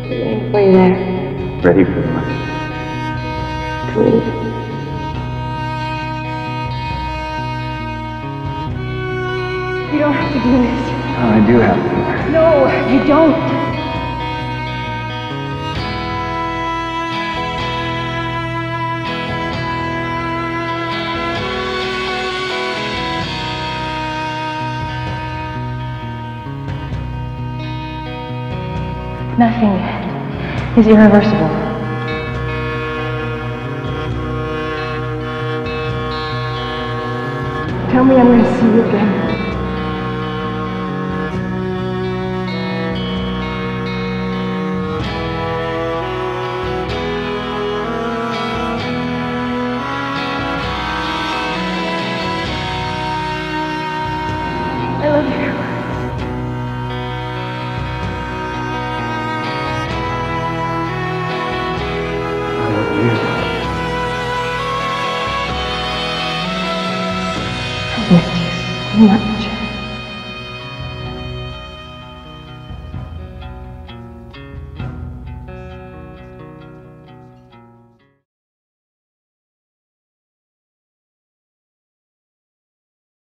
Are you there? Ready for what? Please. You don't have to do this. No, I do have to. No, you don't. Nothing is irreversible. Tell me I'm going to see you again. I love you. I miss you so much.